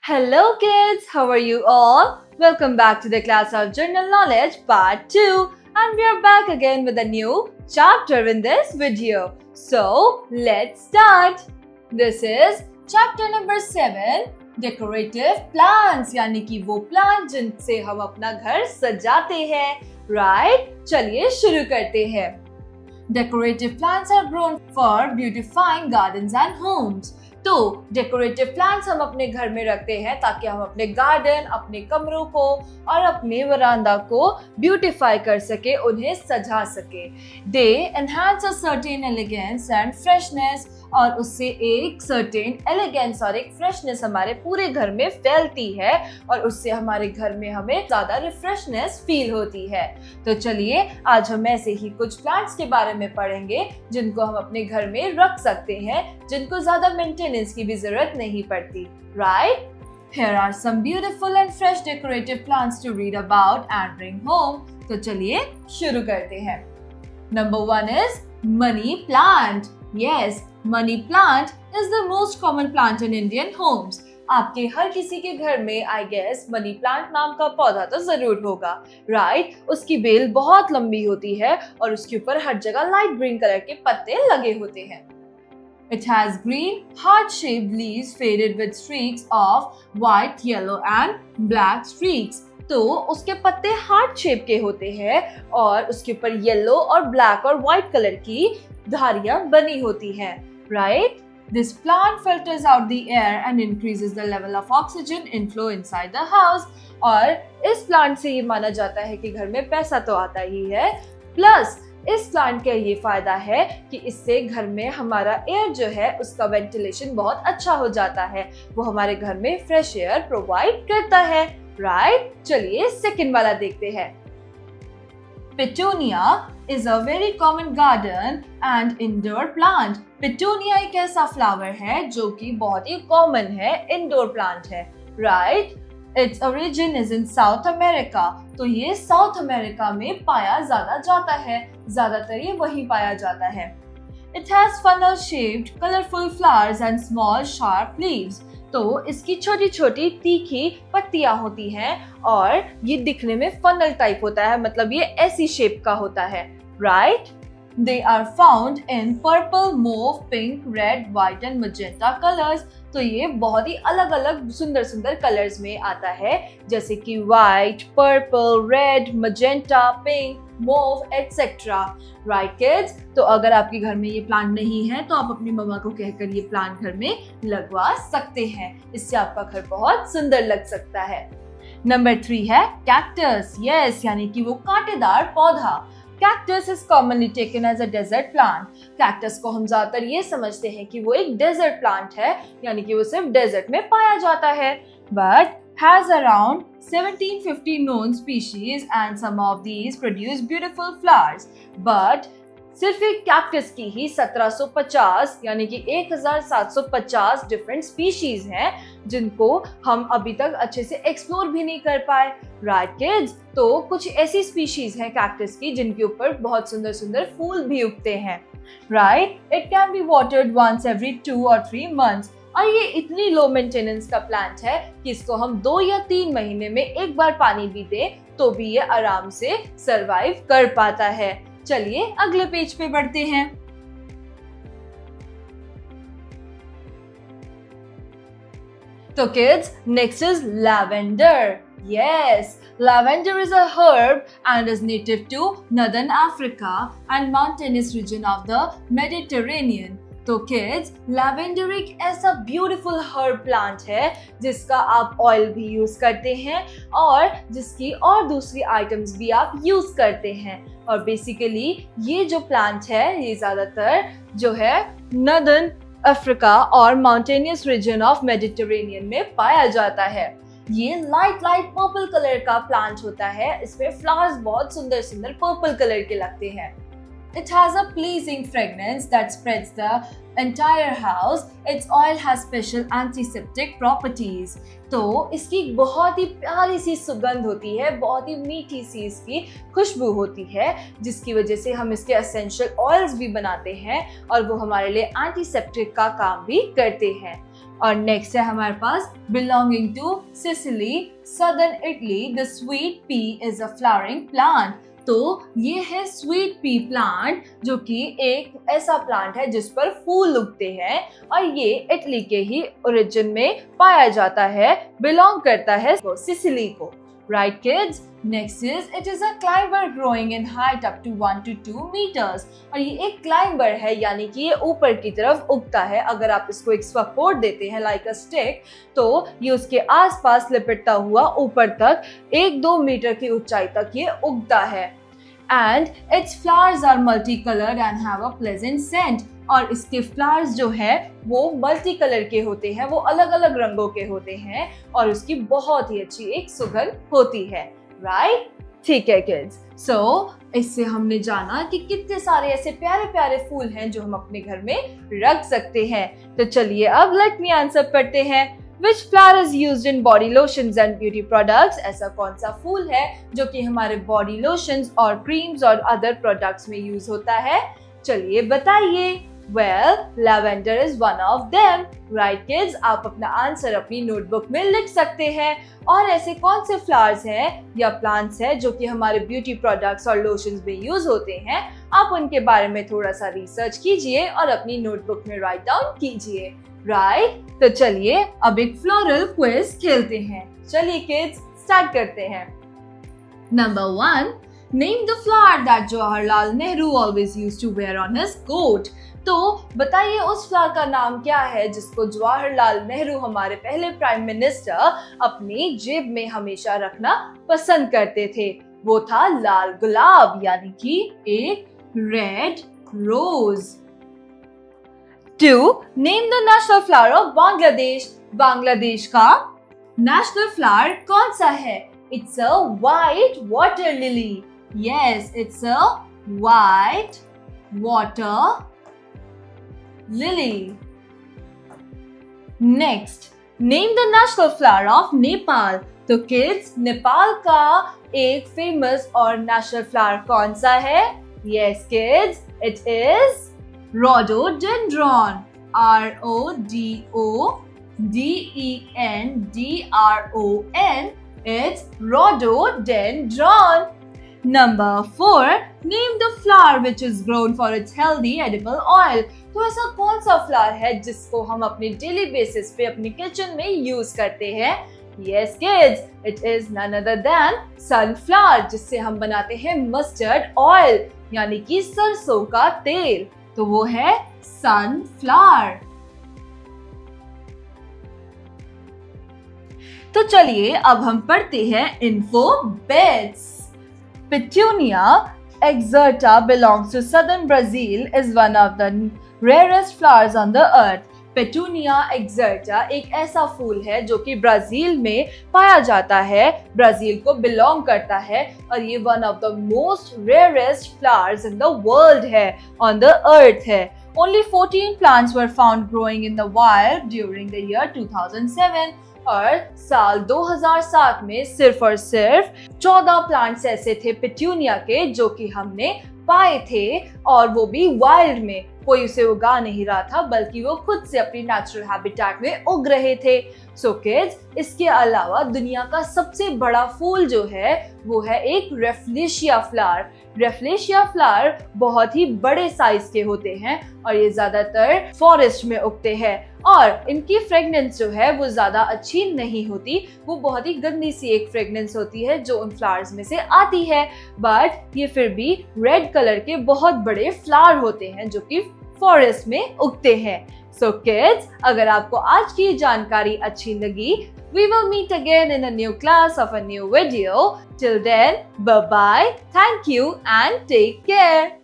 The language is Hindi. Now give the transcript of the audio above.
Hello kids, how are you all? Welcome back to the class of General Knowledge Part 2 and we are back again with a new chapter in this video. So, let's start. This is chapter number 7, Decorative Plants यानी कि वो प्लांट जिनसे हम अपना घर सजाते हैं, right? चलिए शुरू करते हैं. Decorative plants are grown for beautifying gardens and homes. तो डेकोरेटिव प्लांट्स हम अपने घर में रखते हैं ताकि हम अपने गार्डन, अपने कमरों को और अपने वरांडा को ब्यूटीफाई कर सके, उन्हें सजा सके. They enhance a certain elegance and freshness और उससे एक सर्टेन एलिगेंस और एक फ्रेशनेस हमारे पूरे घर में फैलती है और उससे हमारे घर में हमें ज्यादा रिफ्रेशनेस फील होती है. तो चलिए आज हम ऐसे ही कुछ प्लांट्स के बारे में पढ़ेंगे जिनको हम अपने घर में रख सकते हैं, जिनको ज्यादा मेंटेनेंस की भी जरूरत नहीं पड़ती, right? Here are some beautiful and fresh decorative plants to read about and bring home. तो चलिए शुरू करते हैं. Number 1 is money plant. Yes, money plant is the most common plant in Indian homes. आपके हर किसी के घर में आई गेस मनी प्लांट नाम का पौधा तो जरूर होगा, राइट? उसकी बेल बहुत लंबी होती है और उसके ऊपर हर जगह लाइट ग्रीन कलर के पत्ते लगे होते हैं. It has green, heart-shaped leaves faded with streaks of white, yellow and black streaks. तो उसके पत्ते हार्ट शेप के होते हैं और उसके ऊपर येलो और ब्लैक और व्हाइट कलर की धारियां बनी होती हैं, right? This plant filters out the air and increases the level of oxygen inflow inside the house. और इस प्लांट से ये माना जाता है कि घर में पैसा तो आता ही है, प्लस इस प्लांट का ये फायदा है कि इससे घर में हमारा एयर जो है उसका वेंटिलेशन बहुत अच्छा हो जाता है. वो हमारे घर में फ्रेश एयर प्रोवाइड करता है, राइट? चलिए सेकंड वाला देखते हैं. Petunia is a very common garden and indoor plant. Petunia एक ऐसा फ्लावर है जो कि बहुत ही कॉमन है, इंडोर प्लांट है, right? Its origin is in South America. तो ये साउथ अमेरिका में पाया ज्यादा जाता है, ज्यादातर ये वहीं पाया जाता है. It has funnel-shaped, colorful flowers and small, sharp leaves. तो इसकी छोटी छोटी तीखी पत्तियां होती हैं और ये दिखने में फनल टाइप होता है, मतलब ये ऐसी शेप का होता है, right? They are found in purple, mauve, pink, red, white and magenta colors. तो ये बहुत ही अलग अलग सुंदर सुंदर कलर्स में आता है, जैसे कि white, purple, red, magenta, pink, mauve etcetera, right kids? तो अगर आपके घर में ये प्लांट नहीं है तो आप अपनी मम्मा को कहकर ये प्लांट घर में लगवा सकते हैं. इससे आपका घर बहुत सुंदर लग सकता है. नंबर 3 है कैक्टस. यस, यानी कि वो कांटेदार पौधा. Cactus is commonly taken as a desert plant. Cactus को हम ज्यादातर ये समझते हैं कि वो एक desert plant है, यानी कि वो सिर्फ desert में पाया जाता है. But has around 1750 known species and some of these produce beautiful flowers. But सिर्फ एक कैक्टस की ही 1750 यानी कि 1750 डिफरेंट स्पीशीज हैं जिनको हम अभी तक अच्छे से एक्सप्लोर भी नहीं कर पाए, राइट किड्स? तो कुछ ऐसी स्पीशीज हैं कैक्टस की जिनके ऊपर बहुत सुंदर सुंदर फूल भी उगते हैं, right? It can be watered once every 2 or 3 months. और ये इतनी लो मेंटेनेंस का प्लांट है कि इसको हम 2 या 3 महीने में एक बार पानी भी दें तो भी ये आराम से सरवाइव कर पाता है. चलिए अगले पेज पे बढ़ते हैं. तो kids, next is lavender. Yes, lavender is a herb and is native to northern Africa and mountainous region of the Mediterranean. तो किड्स, लैवेंडर एक ऐसा ब्यूटीफुल हर्ब प्लांट है जिसका आप ऑयल भी यूज करते हैं और जिसकी और दूसरी आइटम्स भी आप यूज करते हैं. और बेसिकली ये जो प्लांट है ये ज्यादातर जो है नॉर्दर्न अफ्रीका और माउंटेनियस रीजन ऑफ मेडिटेरेनियन में पाया जाता है. ये लाइट पर्पल कलर का प्लांट होता है. इसमें फ्लावर्स बहुत सुंदर सुंदर पर्पल कलर के लगते हैं. It has a pleasing fragrance that spreads the entire house. Its oil has special antiseptic properties. तो इसकी बहुत ही प्यारी सी सुगंध होती है, बहुत ही मीठी सी इसकी खुशबू होती है, जिसकी वजह से हम इसके एसेंशियल ऑयल्स भी बनाते हैं और वो हमारे लिए एंटीसेप्टिक का काम भी करते हैं. और नेक्स्ट है हमारे पास belonging to Sicily, southern Italy, the sweet pea is a flowering plant. तो ये है स्वीट पी प्लांट, जो कि एक ऐसा प्लांट है जिस पर फूल उगते हैं और ये इटली के ही ओरिजिन में पाया जाता है, बिलोंग करता है सिसिली को। Right kids? Next is it is a climber growing in height up to 1 to 2 meters। और ये एक क्लाइंबर है, यानी कि ये ऊपर की तरफ उगता है। अगर आप इसको एक सपोर्ट देते हैं लाइक अ स्टिक, तो ये उसके आसपास लिपटता हुआ ऊपर तक 1-2 मीटर की ऊंचाई तक ये उगता है। And its flowers are multicolored and have a pleasant scent। और इसके फ्लावर्स जो है वो मल्टी कलर के होते हैं, वो अलग अलग रंगों के होते हैं और उसकी बहुत ही अच्छी एक सुगंध होती है। राइट? ठीक है किड्स। सो इससे हमने जाना कि कितने सारे ऐसे प्यारे प्यारे फूल हैं जो हम अपने घर में रख सकते हैं। तो चलिए अब लेट मी आंसर पढ़ते हैं। Which flower is used in body lotions and beauty products? ऐसा कौन सा फूल है जो कि हमारे बॉडी लोशंस और क्रीम्स और अदर प्रोडक्ट्स में यूज होता है? चलिए बताइए। Well, lavender is one of them. Right kids? आप अपना आंसर अपनी नोटबुक में लिख सकते हैं। और ऐसे कौन से फ्लावर्स हैं या प्लांट्स हैं जो कि हमारे ब्यूटी प्रोडक्ट्स और लोशंस में यूज होते हैं? आप उनके बारे में थोड़ा सा रिसर्च कीजिए और अपनी नोटबुक में राइट डाउन कीजिए। राइट? तो चलिए अब एक फ्लोरल क्विज खेलते हैं। चलिए किड्स स्टार्ट करते हैं। Number 1, name the flower that Jawaharlal Nehru always used to wear on his coat. तो बताइए उस फ्लावर का नाम क्या है जिसको जवाहरलाल नेहरू हमारे पहले प्राइम मिनिस्टर अपनी जेब में हमेशा रखना पसंद करते थे। वो था लाल गुलाब, यानी कि एक red rose. 2, name the national flower of Bangladesh. Bangladesh का नेशनल फ्लावर कौन सा है? It's a white water lily. Yes, it's a white water lily. Next, name the national flower of Nepal. तो किड्स, नेपाल का एक फेमस और नेशनल फ्लावर कौन सा है? Yes kids, it is rhododendron। RODODENDRON। It's rhododendron। Number 4, name the flower which is grown for its healthy edible oil। तो ऐसा कौन सा फ्लावर है जिसको हम अपने डेली बेसिस पे अपने किचन में यूज करते हैं? Yes kids, it is none other than sunflower, जिससे हम बनाते हैं मस्टर्ड ऑयल, यानी कि सरसों का तेल। तो वो है सनफ्लावर। तो चलिए अब हम पढ़ते हैं infobytes. Petunia exerta belongs to southern Brazil, is one of the rarest flowers on the earth। Petunia exserta एक ऐसा फूल है जो कि ब्राजील में पाया जाता है, ब्राजील को बिलोंग करता है और ये one of the most rarest flowers in the world है, ऑन द अर्थ है। Only 14 plants were found growing in the wild during the year 2007। और साल 2007 में सिर्फ और सिर्फ 14 प्लांट्स ऐसे थे पेटूनिया के जो कि हमने पाए थे, और वो भी वाइल्ड में। कोई उसे उगा नहीं रहा था, बल्कि वो खुद से अपनी नेचुरल हैबिटेट में उग रहे थे। सो किड्स, इसके अलावा दुनिया का सबसे बड़ा फूल जो है वो है एक रेफ्लेशिया फ्लावर। रेफ्लेशिया फ्लावर बहुत ही बड़े साइज के होते हैं और ये ज्यादातर फॉरेस्ट में उगते हैं, और इनकी फ्रेग्रेंस जो है वो ज्यादा अच्छी नहीं होती। वो बहुत ही गंदी सी एक फ्रेग्रेंस होती है जो उन फ्लावर्स में से आती है, बट ये फिर भी रेड कलर के बहुत बड़े फ्लावर होते हैं जो कि फॉरेस्ट में उगते हैं। सो किड्स, अगर आपको आज की जानकारी अच्छी लगी, we will meet again in a new class of a new video. Till then, bye bye, thank you and take care.